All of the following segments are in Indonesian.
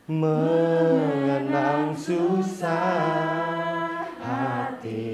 mengenang susah hati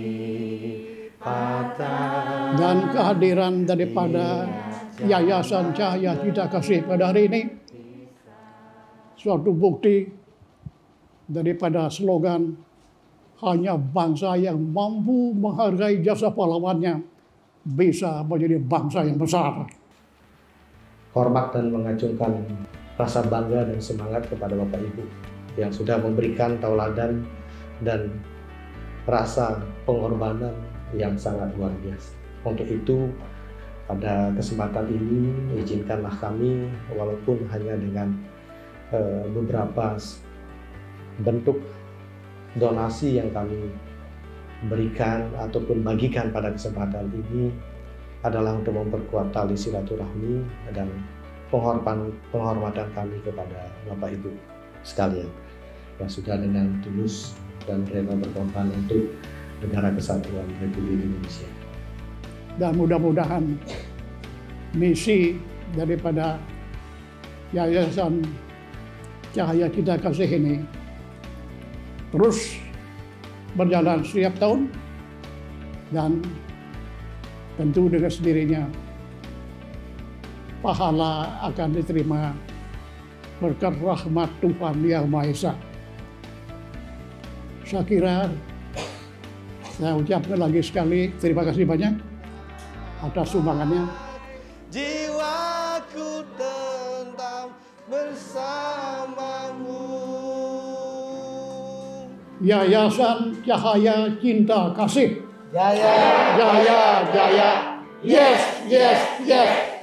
patah. Dan kehadiran daripada Yayasan Cahaya Cita Kasih pada hari ini suatu bukti daripada slogan hanya bangsa yang mampu menghargai jasa pahlawannya bisa menjadi bangsa yang besar. Hormat dan mengacungkan rasa bangga dan semangat kepada Bapak Ibu yang sudah memberikan tauladan dan rasa pengorbanan yang sangat luar biasa. Untuk itu, pada kesempatan ini izinkanlah kami, walaupun hanya dengan beberapa bentuk donasi yang kami berikan ataupun bagikan pada kesempatan ini adalah untuk memperkuat tali silaturahmi dan penghormatan kami kepada Bapak Ibu sekalian yang sudah dengan tulus dan rela berkorban untuk negara kesatuan Republik Indonesia. Dan mudah-mudahan misi daripada Yayasan Cahaya Cita Kasih ini terus berjalan setiap tahun dan tentu dengan sendirinya pahala akan diterima berkat rahmat Tuhan Yang Maha Esa. Saya kira saya ucapkan lagi sekali terima kasih banyak atas sumbangannya. Jiwaku tetap bersamamu. Yayasan Cahaya Cinta Kasih. Jaya, Jaya, jaya. Yes, yes, yes.